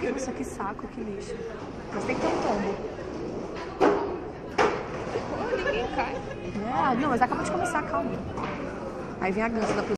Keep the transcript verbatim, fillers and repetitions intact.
Nossa, que saco, que lixo. Mas tem que ter um tombo. Pô, ninguém cai. É, não, mas acaba de começar, calma. Aí vem a gansa da